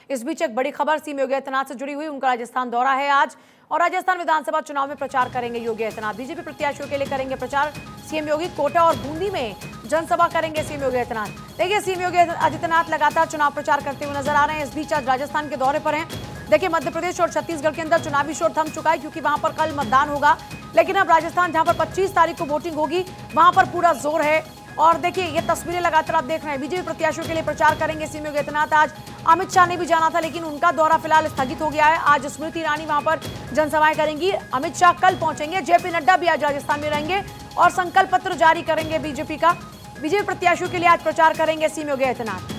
इस बीच एक बड़ी खबर सीएम योगी आदित्यनाथ से जुड़ी हुई। उनका राजस्थान दौरा है आज और राजस्थान विधानसभा चुनाव में प्रचार करेंगे योगी आदित्यनाथ। बीजेपी प्रत्याशियों के लिए करेंगे प्रचार सीएम योगी। कोटा और बूंदी में जनसभा करेंगे सीएम योगी आदित्यनाथ। देखिए, सीएम योगी आदित्यनाथ लगातार चुनाव प्रचार करते हुए नजर आ रहे हैं। इस बीच आज राजस्थान के दौरे पर हैं। देखिए, मध्य प्रदेश और छत्तीसगढ़ के अंदर चुनावी शोर थम चुका है क्योंकि वहां पर कल मतदान होगा, लेकिन अब राजस्थान जहां पर 25 तारीख को वोटिंग होगी वहां पर पूरा जोर है। और देखिए, ये तस्वीरें लगातार आप देख रहे हैं। बीजेपी प्रत्याशियों के लिए प्रचार करेंगे सीएम योगी आदित्यनाथ। आज अमित शाह ने भी जाना था, लेकिन उनका दौरा फिलहाल स्थगित हो गया है। आज स्मृति ईरानी वहां पर जनसभाएं करेंगी। अमित शाह कल पहुंचेंगे। जेपी नड्डा भी आज राजस्थान में रहेंगे और संकल्प पत्र जारी करेंगे बीजेपी का। बीजेपी प्रत्याशियों के लिए आज प्रचार करेंगे सीएम योगी आदित्यनाथ।